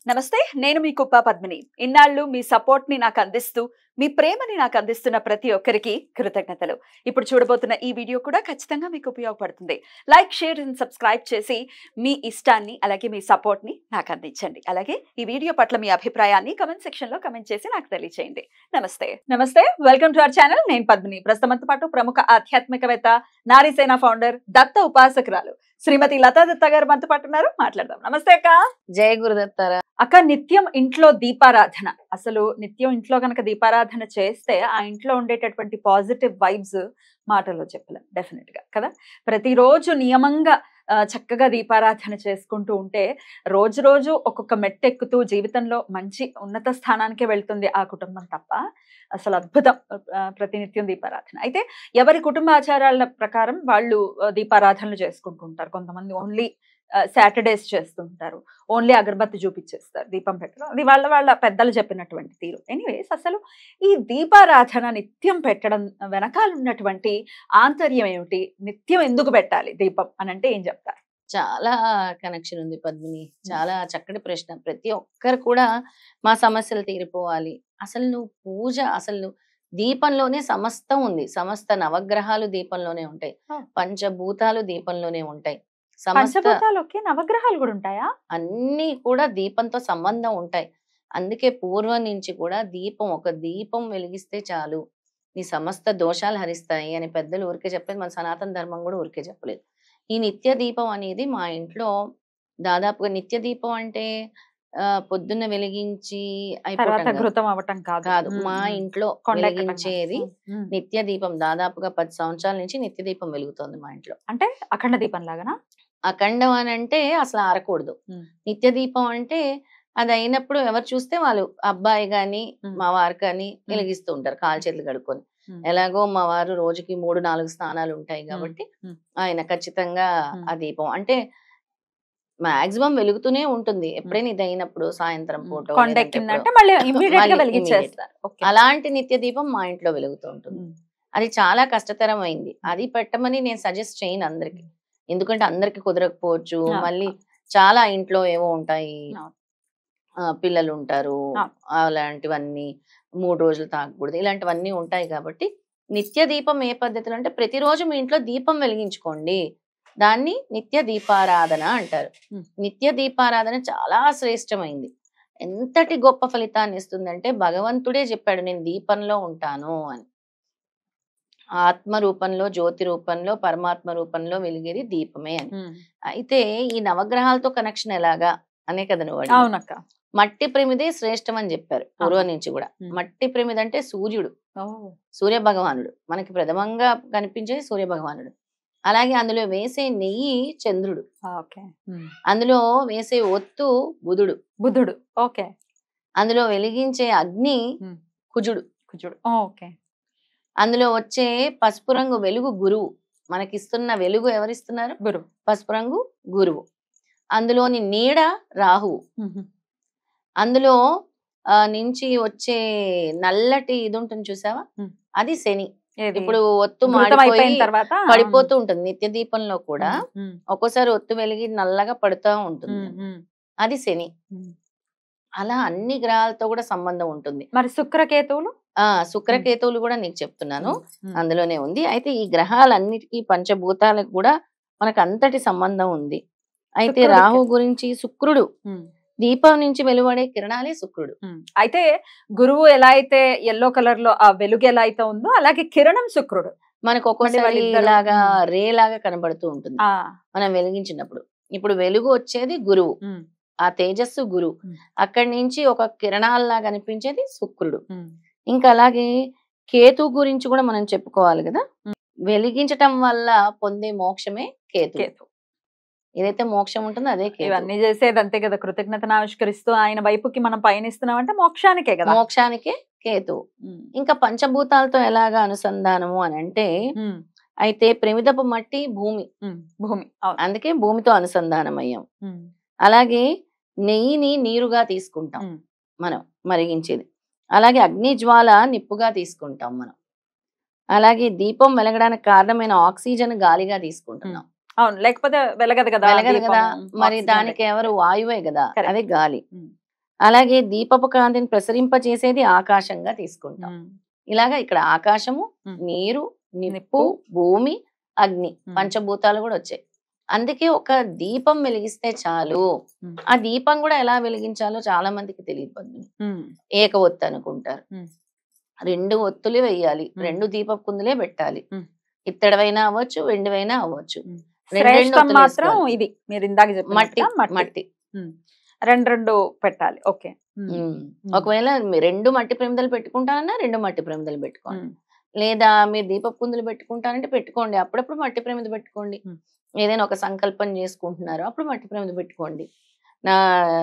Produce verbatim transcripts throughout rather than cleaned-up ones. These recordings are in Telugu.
నమస్తే, నేను మీ కుప్ప పద్మిని. ఇన్నాళ్ళు మీ సపోర్ట్ ని నాకు అందిస్తూ మీ ప్రేమని నాకు అందిస్తున్న ప్రతి ఒక్కరికి కృతజ్ఞతలు. ఇప్పుడు చూడబోతున్న ఈ వీడియో కూడా ఖచ్చితంగా మీకు ఉపయోగపడుతుంది. లైక్, షేర్ అండ్ సబ్స్క్రైబ్ చేసి మీ ఇష్టాన్ని అలాగే మీ సపోర్ట్ ని నాకు అందించండి. అలాగే ఈ వీడియో పట్ల మీ అభిప్రాయాన్ని కమెంట్ సెక్షన్ లో కమెంట్ చేసి నాకు తెలియజేయండి. నమస్తే నమస్తే వెల్కమ్ టు అవర్ ఛానల్. నేను పద్మిని. ప్రస్తుతంతో పాటు ప్రముఖ ఆధ్యాత్మికవేత్త, నారీసేన ఫౌండర్, దత్త ఉపాసకురాలు శ్రీమతి లతా దత్త గారు మనతో పాటు ఉన్నారు. మాట్లాడదాం. నమస్తే అక్క. జయ గురుదత్తారా. అక్క, నిత్యం ఇంట్లో దీపారాధన, అసలు నిత్యం ఇంట్లో కనుక దీపారాధన చేస్తే ఆ ఇంట్లో ఉండేటటువంటి పాజిటివ్ వైబ్స్ మాటల్లో చెప్పలేం డెఫినెట్ గా కదా. ప్రతిరోజు నియమంగా చక్కగా దీపారాధన చేసుకుంటూ ఉంటే రోజు రోజు ఒక్కొక్క మెట్టెక్కుతూ జీవితంలో మంచి ఉన్నత స్థానానికే వెళ్తుంది ఆ కుటుంబం తప్ప. అసలు అద్భుతం ప్రతినిత్యం దీపారాధన. అయితే ఎవరి కుటుంబ ఆచారాల ప్రకారం వాళ్ళు దీపారాధనలు చేసుకుంటూ ఉంటారు. కొంతమంది ఓన్లీ సాటర్డేస్ చేస్తుంటారు, ఓన్లీ అగరబత్తి చూపించేస్తారు, దీపం పెట్టడం. అది వాళ్ళ వాళ్ళ పెద్దలు చెప్పినటువంటి తీరు. ఎనీవేస్, అసలు ఈ దీపారాధన నిత్యం పెట్టడం వెనకాల ఉన్నటువంటి ఆంతర్యం ఏమిటి? నిత్యం ఎందుకు పెట్టాలి దీపం అని అంటే ఏం చెప్తారు? చాలా కనెక్షన్ ఉంది పద్మిని. చాలా చక్కటి ప్రశ్న. ప్రతి ఒక్కరు కూడా మా సమస్యలు తీరిపోవాలి. అసలు నువ్వు పూజ, అసలు దీపంలోనే సమస్తం ఉంది. సమస్త నవగ్రహాలు దీపంలోనే ఉంటాయి, పంచభూతాలు దీపంలోనే ఉంటాయి, పంచభూతాలకి నవగ్రహాలు కూడా ఉంటాయా? అన్ని కూడా దీపంతో సంబంధం ఉంటాయి. అందుకే పూర్వం నుంచి కూడా దీపం, ఒక దీపం వెలిగిస్తే చాలు నీ సమస్త దోషాలు హరిస్తాయి అని పెద్దలు ఊరికే చెప్పలేదు. మన సనాతన ధర్మం కూడా ఊరికే చెప్పలేదు. ఈ నిత్య దీపం అనేది మా ఇంట్లో దాదాపుగా, నిత్య దీపం అంటే ఆ పొద్దున్న వెలిగించి అయిపోవటం కాదు. మా ఇంట్లో వెలిగించేది నిత్య దీపం. దాదాపుగా పది సంవత్సరాల నుంచి నిత్య దీపం వెలుగుతుంది మా ఇంట్లో. అంటే అఖండ దీపం లాగానా? అఖండం అని అంటే అసలు ఆరకూడదు. నిత్య దీపం అంటే అది అయినప్పుడు ఎవరు చూస్తే వాళ్ళు, అబ్బాయి గాని మా వారు కానీ వెలిగిస్తూ ఉంటారు కాలు చేతులు కడుక్కొని. ఎలాగో మా వారు రోజుకి మూడు నాలుగు స్నానాలు ఉంటాయి కాబట్టి ఆయన ఖచ్చితంగా ఆ దీపం అంటే మాక్సిమం వెలుగుతూనే ఉంటుంది. ఎప్పుడైనా ఇది అయినప్పుడు సాయంత్రం పూట అలాంటి నిత్య దీపం మా ఇంట్లో వెలుగుతూ ఉంటుంది. అది చాలా కష్టతరమైంది. అది పెట్టమని నేను సజెస్ట్ చేయను అందరికి, ఎందుకంటే అందరికి కుదరకపోవచ్చు. మళ్ళీ చాలా ఇంట్లో ఏవో ఉంటాయి, పిల్లలు ఉంటారు, అలాంటివన్నీ మూడు రోజులు తాగకూడదు, ఇలాంటివన్నీ ఉంటాయి. కాబట్టి నిత్య దీపం ఏ పద్ధతిలో అంటే ప్రతిరోజు మీ ఇంట్లో దీపం వెలిగించుకోండి. దాన్ని నిత్య దీపారాధన అంటారు. నిత్య దీపారాధన చాలా శ్రేష్టమైంది. ఎంతటి గొప్ప ఫలితాన్ని ఇస్తుందంటే భగవంతుడే చెప్పాడు, నేను దీపంలో ఉంటాను అని. ఆత్మ రూపంలో, జ్యోతి రూపంలో, పరమాత్మ రూపంలో వెలిగేది దీపమే అని. అయితే ఈ నవగ్రహాలతో కనెక్షన్ ఎలాగా అనే కదా నువ్వు. అవునక్క. మట్టి ప్రమిదే శ్రేష్టం అని చెప్పారు పూర్వం నుంచి కూడా. మట్టి ప్రమిద అంటే సూర్యుడు, సూర్య భగవానుడు, మనకి ప్రథమంగా కనిపించేది సూర్య భగవానుడు. అలాగే అందులో వేసే నెయ్యి చంద్రుడు, అందులో వేసే ఒత్తు బుధుడు బుధుడు ఓకే అందులో వెలిగించే అగ్ని కుజుడు కుజుడు ఓకే అందులో వచ్చే పసుపు రంగు వెలుగు గురువు. మనకిస్తున్న వెలుగు ఎవరిస్తున్నారు? గురువు. పసుపు రంగు గురువు. అందులోని నీడ రాహువు. అందులో ఆ నుంచి వచ్చే నల్లటి ఇది ఉంటుంది చూసావా, అది శని. ఇప్పుడు ఒత్తు మాడిపోయి పడిపోతూ ఉంటుంది. నిత్య దీపంలో కూడా ఒక్కోసారి ఒత్తు వెలిగి నల్లగా పడుతూ ఉంటుంది, అది శని. అలా అన్ని గ్రహాలతో కూడా సంబంధం ఉంటుంది. మరి శుక్రకేతువులు? ఆ శుక్రకేతువులు కూడా నీకు చెప్తున్నాను, అందులోనే ఉంది. అయితే ఈ గ్రహాలన్నిటికీ పంచభూతాలకు కూడా మనకు అంతటి సంబంధం ఉంది. అయితే రాహు గురించి, శుక్రుడు దీపం నుంచి వెలువడే కిరణాలే శుక్రుడు. అయితే గురువు ఎలా అయితే ఎల్లో కలర్ లో ఆ వెలుగు ఎలా అయితే ఉందో అలాగే కిరణం శుక్రుడు మనకు ఒక్కోసారి ఇలాగా రే లాగా కనబడుతూ ఉంటుంది మనం వెలిగించినప్పుడు. ఇప్పుడు వెలుగు వచ్చేది గురువు, ఆ తేజస్సు గురువు. అక్కడి నుంచి ఒక కిరణాల్లాగా కనిపించేది శుక్రుడు. ఇంకా అలాగే కేతు గురించి కూడా మనం చెప్పుకోవాలి కదా. వెలిగించటం వల్ల పొందే మోక్షమే కేతు. ఏదైతే మోక్షం ఉంటుందో అదే కేతు. ఇవన్నీ చేసేది అంతే కదా, కృతజ్ఞతను ఆవిష్కరిస్తూ ఆయన వైపుకి మనం పయనిస్తున్నాం అంటే మోక్షానికే కదా. మోక్షానికే కేతు. ఇంకా పంచభూతాలతో ఎలాగా అనుసంధానము అని అంటే, అయితే ప్రమిదపు మట్టి భూమి, భూమి అందుకే భూమితో అనుసంధానం అయ్యాం. అలాగే నెయ్యిని నీరుగా తీసుకుంటాం మనం మరిగించేది. అలాగే అగ్ని జ్వాల నిప్పుగా తీసుకుంటాం మనం. అలాగే దీపం వెలగడానికి కారణమైన ఆక్సిజన్ గాలిగా తీసుకుంటున్నాం. అవును, లేకపోతే వెలగదు కదా. వెలగదు కదా, మరి దానికి ఎవరు? వాయువే కదా, అదే గాలి. అలాగే దీపపు కాంతిని ప్రసరింపజేసేది ఆకాశంగా తీసుకుంటాం. ఇలాగా ఇక్కడ ఆకాశము, ఉమ్. నీరు, నిప్పు, నిప్పు, భూమి, అగ్ని ఉమ్. పంచభూతాలు కూడా వచ్చాయి. అందుకే ఒక దీపం వెలిగిస్తే చాలు. ఉమ్. ఆ దీపం కూడా ఎలా వెలిగించాలో చాలా మందికి తెలియదు పద్మిని. ఉమ్. ఏక ఒత్తు అనుకుంటారు. ఉమ్. రెండు ఒత్తులు వేయాలి, ఉమ్. రెండు దీపపు కుందులే పెట్టాలి. ఉమ్. ఇత్తడివైనా అవ్వచ్చు, వెండివైనా అవ్వచ్చు. ఉమ్. రెండు రెండు శ్రేష్టం ఒత్తులు మాత్రం వేసుకోవాలి. ఇది మీరు ఇందాక మట్టి చెప్పినట్టుగా మట్టి మట్టి ఉమ్. రెండు రెండు పెట్టాలి. ఓకే. ఉమ్. ఉమ్. ఉమ్. ఒకవేళ మీ రెండు మట్టి ప్రమిదలు పెట్టుకుంటానన్నా రెండు మట్టి ప్రమిదలు పెట్టుకోండి. ఉమ్. లేదా మీరు దీపపు కుందులు పెట్టుకుంటానంటే పెట్టుకోండి, అప్పుడప్పుడు మట్టి ప్రమిద పెట్టుకోండి. ఉమ్. ఏదైనా ఒక సంకల్పం చేసుకుంటున్నారు అప్పుడు మట్టి ప్రమిద పెట్టుకోండి. నా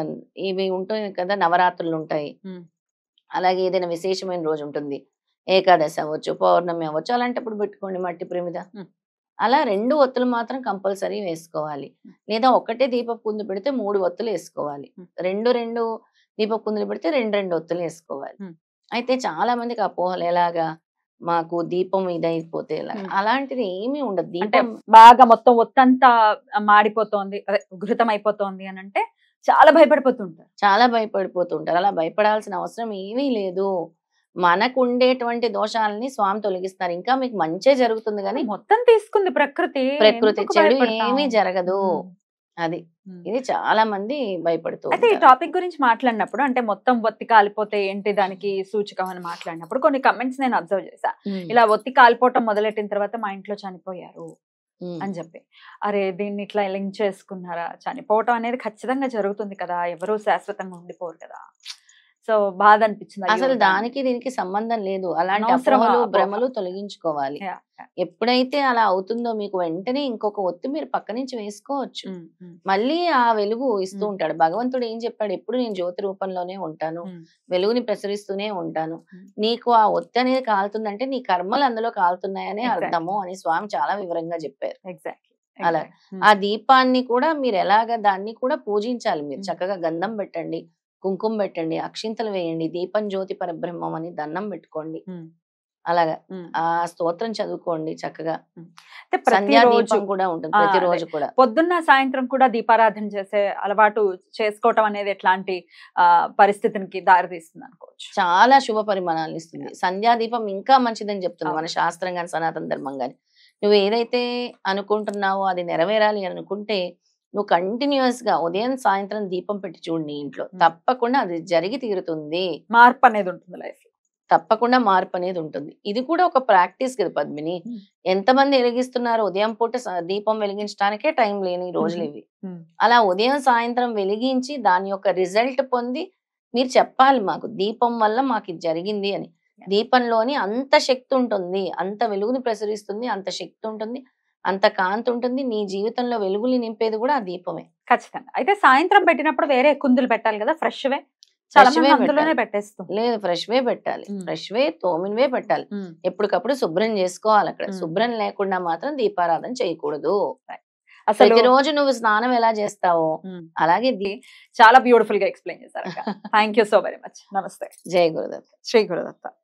ఇవి ఉంటాయి కదా, నవరాత్రులు ఉంటాయి, ఉమ్. అలాగే ఏదైనా విశేషమైన రోజు ఉంటుంది, ఏకాదశి అవ్వచ్చు, పౌర్ణమి అవ్వచ్చు, అలాంటప్పుడు పెట్టుకోండి మట్టి ప్రమిద. ఉమ్. అలా రెండు ఒత్తులు మాత్రం కంపల్సరీ వేసుకోవాలి. ఉమ్. లేదా ఒకటే దీపపు కుందు పెడితే మూడు ఒత్తులు వేసుకోవాలి. ఉమ్. రెండు రెండు దీపపు కుందులు పెడితే రెండు రెండు ఒత్తులు వేసుకోవాలి. ఉమ్. అయితే చాలా మందికి అపోహలు, ఎలాగా మాకు దీపం ఇదైపోతే ఎలాగా, ఉమ్. అలాంటిది ఏమీ ఉండదు. అంటే దీపం బాగా మొత్తం ఒత్తంతా మాడిపోతోంది, అదే ఘృతం అయిపోతోంది అని అంటే చాలా భయపడిపోతుంటారు. చాలా భయపడిపోతుంటారు. అలా భయపడాల్సిన అవసరం ఏమీ లేదు. మనకు ఉండేటువంటి దోషాలని స్వామి తొలగిస్తారు. ఇంకా మీకు మంచే జరుగుతుంది కానీ మొత్తం తీసుకుంది ప్రకృతి, ప్రకృతి, ఎందుకు చెడు భయపడతాం? ఏమీ జరగదు. ఉమ్. అది ఉమ్. ఇది చాలా మంది భయపడుతూ అయితే ఈ ఉంటారు. టాపిక్ గురించి మాట్లాడినప్పుడు, అంటే మొత్తం ఒత్తి కాలిపోతే ఏంటి దానికి సూచకం అని మాట్లాడినప్పుడు కొన్ని కమెంట్స్ నేను అబ్జర్వ్ చేశా. ఉమ్. ఇలా ఒత్తి కాలిపోవటం మొదలెట్టిన తర్వాత మా ఇంట్లో చనిపోయారు ఉమ్. అని చెప్పి, అరే దీన్ని ఇట్లా లింక్ చేసుకున్నారా? చనిపోవటం అనేది ఖచ్చితంగా జరుగుతుంది కదా, ఎవరు శాశ్వతంగా ఉండిపోరు కదా. సో బాధ అనిపించింది. అయ్యో అసలు దాన్ని- దానికి దీనికి సంబంధం లేదు. అలాంటి అనవసరమా అపోహలు, అపోహ. భ్రమలు తొలగించుకోవాలి. Yeah, yeah. ఎప్పుడైతే అలా అవుతుందో మీకు వెంటనే ఇంకొక ఒత్తి మీరు పక్క నుంచి వేసుకోవచ్చు. ఉమ్, ఉమ్, మళ్ళీ ఆ వెలుగు ఇస్తూ ఉమ్. ఉంటాడు. భగవంతుడు ఏం చెప్పాడు, ఎప్పుడు నేను జ్యోతి రూపంలోనే ఉంటాను, ఉమ్, వెలుగుని ప్రసరిస్తూనే ఉంటాను. ఉమ్. నీకు ఆ ఒత్తి అనేది కాలుతుందంటే నీ కర్మలు అందులో కాలుతున్నాయనే Exactly. అర్థము అని స్వామి చాలా వివరంగా చెప్పారు. Exactly, అలా exactly. ఉమ్, ఆ దీపాన్ని కూడా మీరు ఎలాగ దాన్ని కూడా పూజించాలి. మీరు ఉమ్. చక్కగా గంధం పెట్టండి, కుంకుమ పెట్టండి, అక్షింతలు వేయండి, దీపం జ్యోతి పరబ్రహ్మం అని దండం పెట్టుకోండి. ఉమ్, అలాగా ఉమ్. ఆ స్తోత్రం చదువుకోండి చక్కగా. అంటే సంధ్యా ప్రతిరోజు దీపం కూడా ఉంటుంది ఆ, ప్రతిరోజు అదే. కూడా. పొద్దున్న సాయంత్రం కూడా దీపారాధన చేసే అలవాటు చేసుకోవటం అనేది ఎట్లాంటి ఆ పరిస్థితికి దారితీస్తుంది అనుకోవచ్చు? చాలా శుభ పరిమాణాలు ఇస్తుంది. సంధ్యా దీపం ఇంకా మంచిదని చెప్తుంది మన అవును. శాస్త్రం గాని సనాతన ధర్మం గాని. నువ్వు ఏదైతే అనుకుంటున్నావో అది నెరవేరాలి అని అనుకుంటే నువ్వు కంటిన్యూస్ గా ఉదయం సాయంత్రం దీపం పెట్టి చూడు నీ ఇంట్లో, ఉమ్. తప్పకుండా అది జరిగి తీరుతుంది. మార్పు అనేది ఉంటుంది లైఫ్ లో. తప్పకుండా మార్పు అనేది ఉంటుంది. ఇది కూడా ఒక ప్రాక్టీస్ కదా పద్మిని. ఉమ్. ఎంతమంది వెలిగిస్తున్నారు ఉదయం పూట స- దీపం వెలిగించడానికే టైం లేని రోజులు ఇవి. ఉమ్, అలా ఉదయం సాయంత్రం వెలిగించి దాని యొక్క రిజల్ట్ పొంది మీరు చెప్పాలి మాకు దీపం వల్ల మాకు ఇది జరిగింది అని. దీపంలోని అంత శక్తి ఉంటుంది, అంత వెలుగుని ప్రసరిస్తుంది, అంత శక్తి ఉంటుంది, అంత కాంతి ఉంటుంది. నీ జీవితంలో వెలుగుని నింపేది కూడా ఆ దీపమే. ఖచ్చితంగా. అయితే సాయంత్రం పెట్టినప్పుడు వేరే కుందులు పెట్టాలి కదా, ఫ్రెష్ వే? చాలా Fresh మంది వే అందులోనే పెట్టాలి. పెట్టేస్తాం. లేదు, ఫ్రెష్ వే పెట్టాలి. ఉమ్. ఫ్రెష్ వే తోమినవే పెట్టాలి. ఉమ్, ఎప్పటికప్పుడు శుభ్రం చేసుకోవాలి. అక్కడ ఉమ్. శుభ్రం లేకుండా మాత్రం దీపారాధన చేయకూడదు. అసలు ప్రతిరోజు నువ్వు స్నానం ఎలా చేస్తావో ఉమ్, అలాగే దీ- చాలా బ్యూటిఫుల్ గా ఎక్స్ప్లెయిన్ చేశారు. Thank you so very much. నమస్తే. జై గురుదత్త. శ్రీ గురుదత్త.